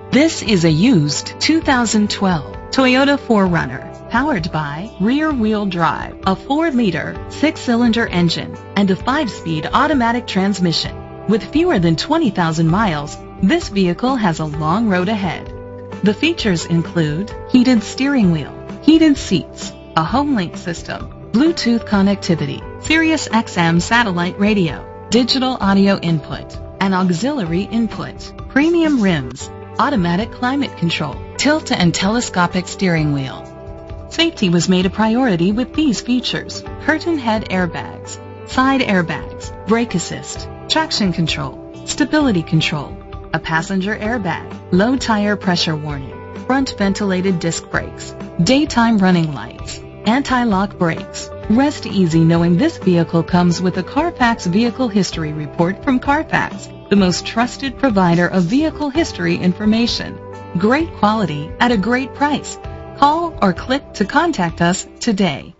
This is a used 2012 Toyota 4Runner, powered by rear-wheel drive, a 4-liter, 6-cylinder engine, and a 5-speed automatic transmission. With fewer than 20,000 miles, this vehicle has a long road ahead. The features include heated steering wheel, heated seats, a HomeLink system, Bluetooth connectivity, Sirius XM satellite radio, digital audio input, an auxiliary input, premium rims, automatic climate control, tilt and telescopic steering wheel. Safety was made a priority with these features: curtain head airbags, side airbags, brake assist, traction control, stability control, a passenger airbag, low tire pressure warning, front ventilated disc brakes, daytime running lights, anti-lock brakes. Rest easy knowing this vehicle comes with a Carfax Vehicle History Report from Carfax, the most trusted provider of vehicle history information. Great quality at a great price. Call or click to contact us today.